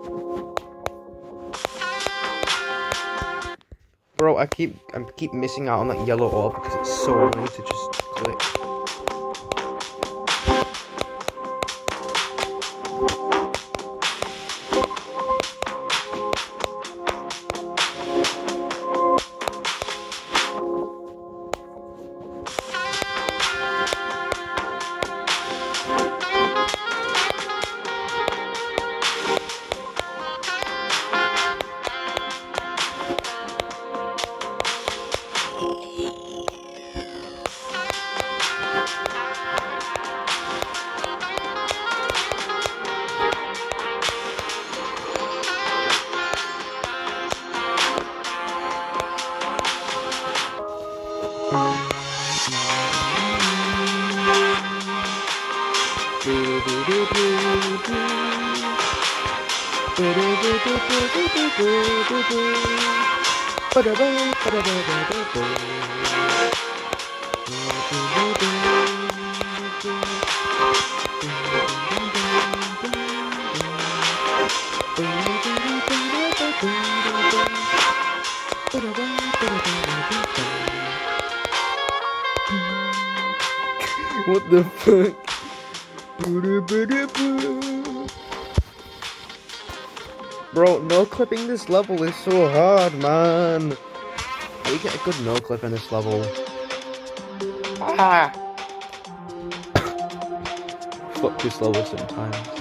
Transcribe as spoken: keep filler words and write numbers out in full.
Bro, I keep I keep missing out on that yellow orb because it's so annoying to just click. What the fuck? Bro, no clipping this level is so hard, man. How do you get a good no clip in this level? Ah! Fuck this level sometimes.